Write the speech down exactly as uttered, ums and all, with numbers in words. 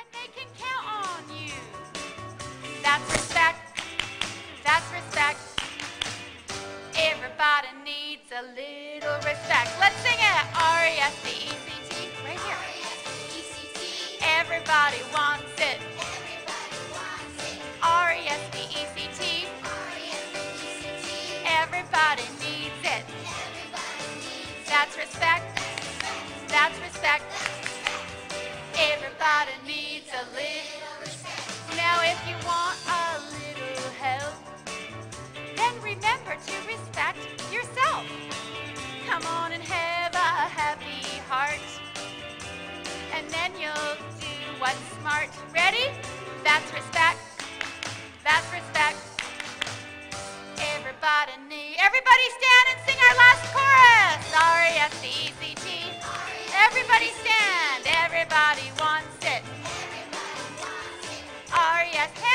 and they can count on you. That's respect. That's respect. Everybody needs a little respect. Let's sing it. R E S P E C T. Right here. R E S P E C T. Everybody wants it. Everybody wants it. R E S P E C T. R E S P E C T. Everybody needs it. Everybody needs it. That's respect. That's respect. Everybody needs a little respect. Now if you want a little help, then remember to respect yourself. Come on and have a happy heart, and then you'll do what's smart. Ready? That's respect. That's respect. Everybody need. Everybody stand and sing our last chorus. R E S P E C T. Everybody stand. Everybody wants it. Everybody wants it. R E S P.